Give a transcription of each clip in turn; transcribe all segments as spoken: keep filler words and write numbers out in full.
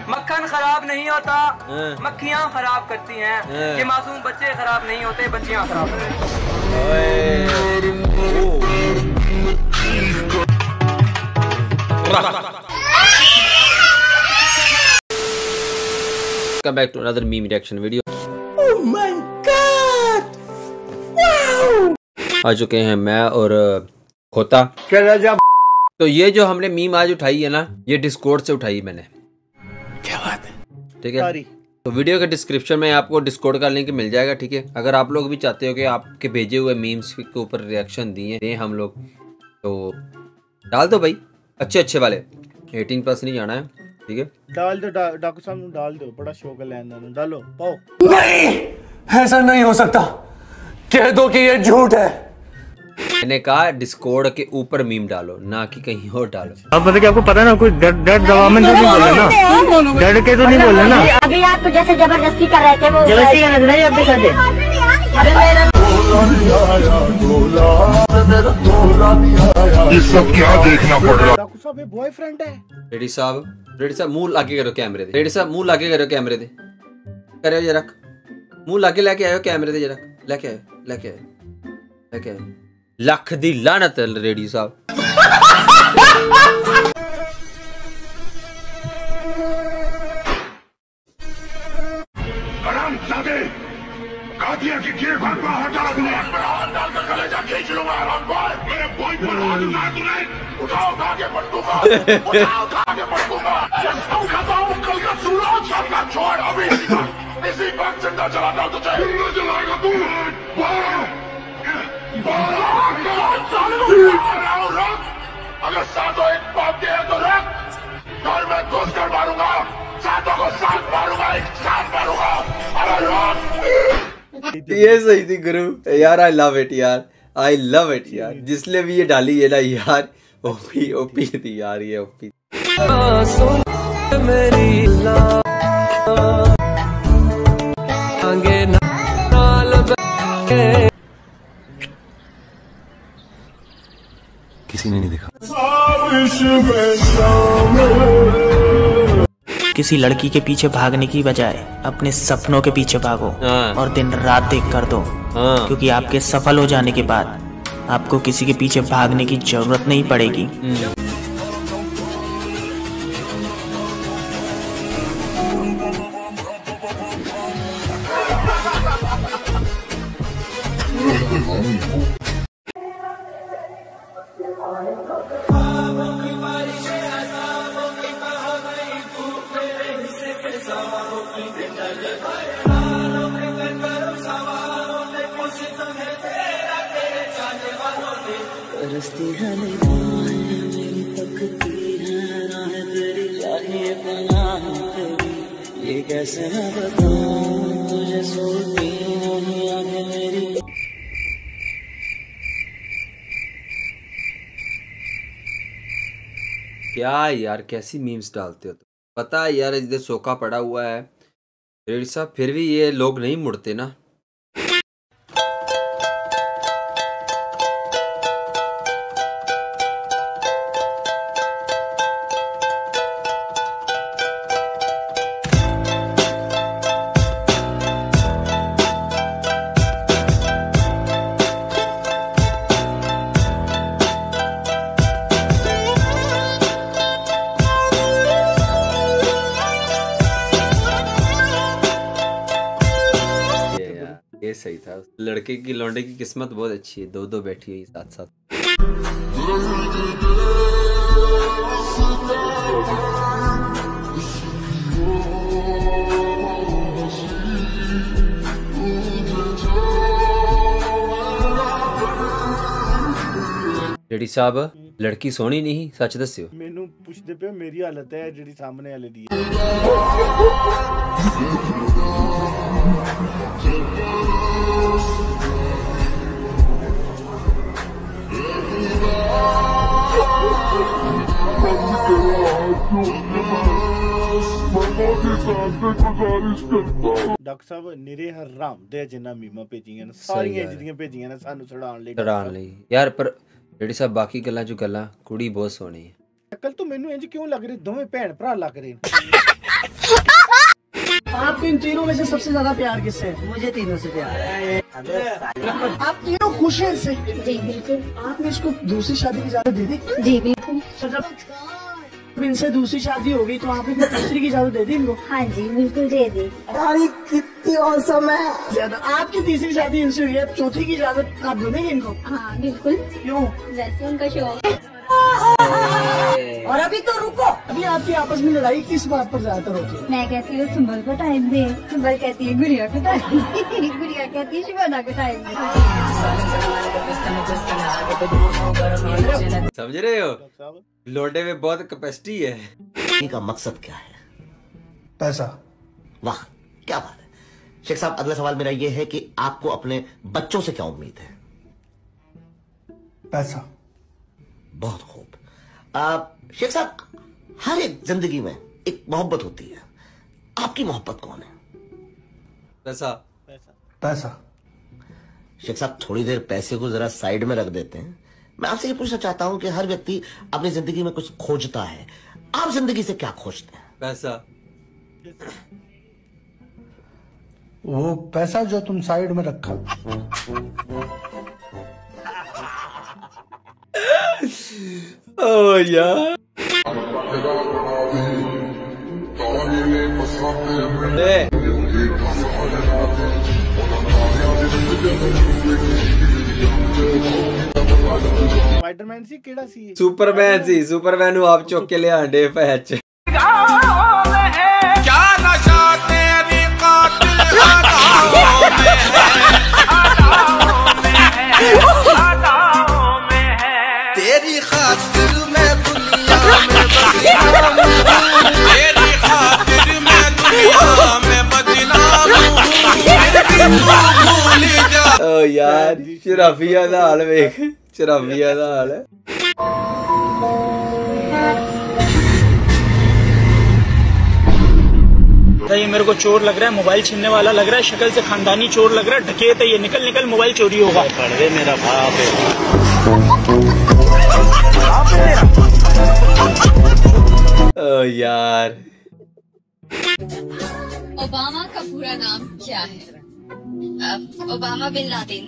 मक्खन खराब नहीं होता, मक्खियाँ खराब करती हैं। ये मासूम बच्चे खराब नहीं होते, बच्चियाँ खराब होती हैं। Come back to another meme reaction video. Oh my God! Wow! आ चुके हैं मैं और खोता। तो ये जो हमने मीम आज उठाई है ना, ये डिस्कॉर्ड से उठाई मैंने। क्या बात है? ठीक है, तो वीडियो के डिस्क्रिप्शन में आपको डिस्कॉर्ड का लिंक मिल जाएगा। ठीक है, अगर आप लोग भी चाहते हो कि आपके भेजे हुए मीम्स के ऊपर रिएक्शन दिए दें हम लोग, तो डाल दो भाई, अच्छे अच्छे वाले। अठारह प्लस नहीं जाना है, ठीक है? डाल दो, डॉक्टर साहब डाल दो, बड़ा शौक है लेना, डालो पाओ। नहीं, ऐसा नहीं हो सकता, कह दो कि ये झूठ है। मैंने कहा डिस्कॉर्ड के ऊपर मीम डालो, ना कि कहीं और डालो। अब मतलब कि आपको पता है ना, कोई डर डर दवा में तो नहीं बोल रहे ना, डर के तो नहीं बोल रहे ना। अभी आप तो जैसे जबरदस्ती कर रहे थे, वो जबरदस्ती कर रहे थे, अभी कर दे। ये सब क्या देखना पड़ रहा है? डॉक्टर साहब ये बॉयफ्रेंड है। रेडी साहब, रेडी साहब मुंह लाके करो कैमरे दे। रेडी साहब मुंह लाके करो कैमरे दे, करो जरा मुंह लाके लेके आयो कैमरे दे, जरा लेके आयो, लेके आयो, लेके आयो। लख दी लानत रेडी साहब। हरामजादे, कातिया की कील भागवा हटा दूंगा, मैं हाथ डालकर कलेजा खींच लूंगा। हराम बॉय, मेरे बॉय पर हाथ उठा तूने, उठाओ उठा के पट दूंगा, उठाओ उठा के पट दूंगा। हम खताऊं कल का सूरज, सबका छोड़ अभी इसी वक्त जिंदा जलाता हूं तुझे। जिंदा जलाएगा तू? अगर सातों एक बाप के हैं तो रख, और मैं घुस कर मारूंगा, सातों को साथ मारूंगा, एक साथ मारूंगा। अगर रख। ये सही थी गुरु यार, आई लव इट यार, आई लव इट यार। जिसने भी ये डाली है ना यार, ओपी ओपी थी यार, ये ओपी। किसी ने नहीं देखा। किसी लड़की के पीछे भागने की बजाय अपने सपनों के पीछे भागो और दिन रात देख कर दो, क्योंकि आपके सफल हो जाने के बाद आपको किसी के पीछे भागने की जरूरत नहीं पड़ेगी। रस्ती है मेरी तकदीर है, राह तेरी चाहिए पनाह तेरी, ये कैसे मैं बताऊं तुझे, सोती नहीं आगे मेरी। क्या यार, कैसी मीम्स डालते हो? तो पता है यार, इधर सोखा पड़ा हुआ है रेडी साहब, फिर भी ये लोग नहीं मुड़ते ना। ये सही था, लड़के की लौंडे की किस्मत बहुत अच्छी है, दो दो बैठी है साथ साथ। रेडी साहब, लड़की सोनी नहीं, सच दस्यो। मैनू पुछदे पे मेरी हालत है जेडी सामने वाले दी। डॉक्टर साहब निरे हराम दे जिन्ना मीमा भेजियां ने, सारियां जिदियां भेजियां ने सानू छड़ाण लई छड़ाण लई यार। पर रेडी साहब बाकी गल्लां जो गल्लां, कुड़ी बहुत सोहनी है। कल तो मैनू इंज क्यों लग रही दोवें भैन भरा लग रहे। तीनों में से सबसे ज्यादा प्यार किससे है? मुझे तीनों से प्यार है। आप तीनों खुश हैं इससे? जी बिल्कुल। आपने इसको दूसरी शादी की इजाजत दे दी? जी बिल्कुल। जब इनसे दूसरी शादी होगी तो आपने तीसरी की इजाजत दे दी इनको? हाँ जी बिल्कुल दे दी। अरे कितनी औसम है। ज्यादा आपकी तीसरी शादी इनसे हुई है, चौथी की इजाजत आप देंगे इनको? हाँ बिल्कुल। क्यों? वैसे उनका शौक है। और अभी तो रुको, अभी आपकी आपस में लड़ाई किस बात पर ज्यादातर होती है? मैं कहती हूँ संभल को टाइम दे, संभल कहती है गुड़िया को टाइम दे, गुड़िया कहती है शिवाना को टाइम दे। समझ रहे हो, लोडे में बहुत कैपेसिटी है। का मकसद क्या है? पैसा। वाह क्या बात है। शेख साहब, अगला सवाल मेरा ये है कि आपको अपने बच्चों से क्या उम्मीद है? पैसा। बहुत खूब। आप शेख साहब, हर एक जिंदगी में एक मोहब्बत होती है, आपकी मोहब्बत कौन है? पैसा। पैसा। शेख साहब, थोड़ी देर पैसे को जरा साइड में रख देते हैं। मैं आपसे ये पूछना चाहता हूं कि हर व्यक्ति अपनी जिंदगी में कुछ खोजता है, आप जिंदगी से क्या खोजते हैं? पैसा। वो पैसा जो तुम साइड में रखा। ओ यार, स्पाइडरमैन सी केड़ा सी? सुपरमैन सी, सुपरमैन ਨੂੰ ਆਪ ਚੁੱਕ ਕੇ ਲਿਆਂਡੇ ਪੈਚ। क्या नशा तेरी कातिल अदाओं में है, अदाओं में है, तेरी खातिर मैं दुनिया में बदनाम हूँ, तेरी खातिर मैं दुनिया में बदनाम हूँ, फिर भी तू भूल जा। ओ यार, शराफिया दा हाल वेख, शराफिया दा हाल है। ये मेरे को चोर लग रहा है, मोबाइल छीनने वाला लग रहा है, शक्ल से खानदानी चोर लग रहा है, डकैत है ये, निकल निकल मोबाइल चोरी होगा। पढ़वे मेरा बाप है। ओ यार, ओबामा का पूरा नाम क्या है? Obama bin Laden.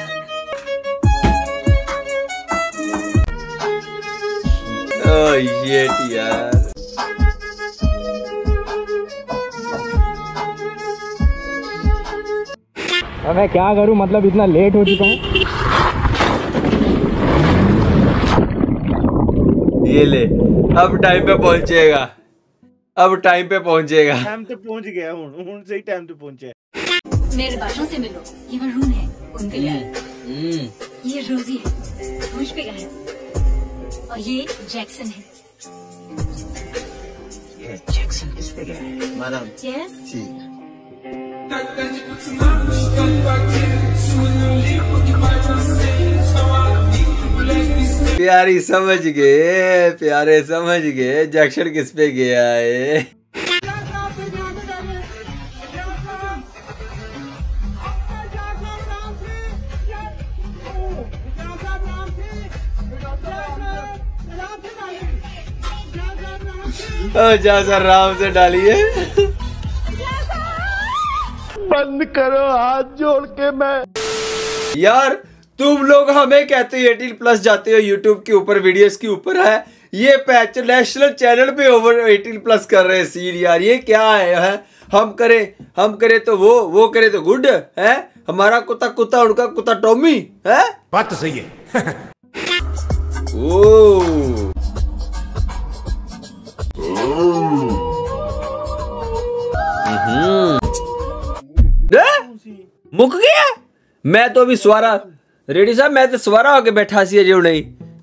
ओ ये यार, मैं क्या करूं, मतलब इतना लेट हो चुका हूं। ये ले, अब टाइम पे पहुंचेगा, अब टाइम पे पहुंचेगा। टाइम पे पहुंच गया, हुन हुन सही टाइम पे पहुंचे। मेरे बालों से मिलो, ये मरून है, उनके लिए। ये रोजी है, मुझ पे है, और ये जैक्सन है। ये जैक्सन किस पे गया है? मैडम। यस। ठीक। प्यारी समझ गए, प्यारे समझ गए जैक्सन किस पे गया है। जा सर राम से डालिए। बंद करो हाथ जोड़ के। मैं यार तुम लोग हमें कहते हो एटीन प्लस जाते हो यूट्यूब के ऊपर, वीडियोस के ऊपर है, ये पैच नेशनल चैनल पे ओवर एटीन प्लस कर रहे हैं सीन। यार ये क्या है, है? हम करे हम करे तो वो वो करे तो गुड है। हमारा कुत्ता कुत्ता, उनका कुत्ता टॉमी है। बात तो सही है। ओ मुक गया। मैं तो अभी सवारा रेडी साहब, मैं तो सवारा होके बैठा सी जो नहीं।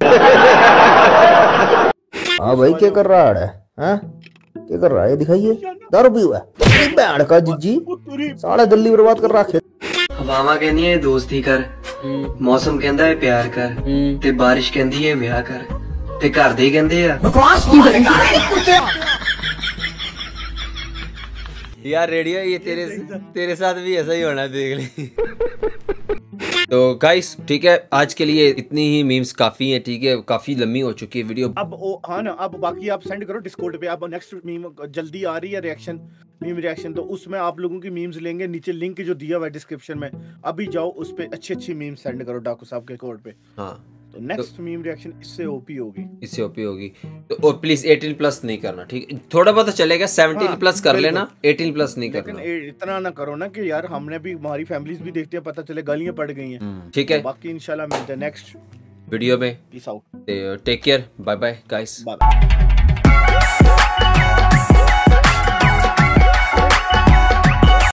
हाँ भाई क्या कर रहा है? हाँ क्या कर रहा है? दिखाइए। दारू पी हुआ है का जिज्जी, साढ़े दिल्ली बर्बाद कर रहा है। हवावा कहनी है दोस्ती कर, मौसम कहता है प्यार कर, ते बारिश कहती है ब्याह कर, ते घर दे कहते हैं। यार रेडियो, ये तेरे तेरे साथ भी ऐसा ही होना, देख ले। तो गाइस ठीक है, आज के लिए इतनी ही मीम्स काफी है, ठीक है, काफी लंबी हो चुकी है वीडियो। अब ओ, हाँ ना, अब बाकी आप सेंड करो डिस्कॉर्ड पे। अब नेक्स्ट मीम जल्दी आ रही है, रिएक्शन मीम रिएक्शन, तो उसमें आप लोगों की मीम्स लेंगे। नीचे लिंक जो दिया हुआ है डिस्क्रिप्शन में, अभी जाओ उस पे अच्छी अच्छी मीम सेंड करो डाकू साहब के कोड पे। हाँ तो नेक्स्ट तो, मीम रिएक्शन इससे ओपी होगी, इससे ओपी होगी। तो और प्लीज अठारह प्लस नहीं करना, ठीक है, थोड़ा बहुत चलेगा, सत्रह हाँ, प्लस कर लेना, अठारह प्लस नहीं करना। लेकिन इतना ना करो ना कि यार हमने भी, हमारी फैमिलीज भी देखती है, पता चले गालियां पड़ गई हैं। ठीक है, बाकी इंशाल्लाह मिलते हैं नेक्स्ट वीडियो में। Peace out, take care, bye bye guys. Bye.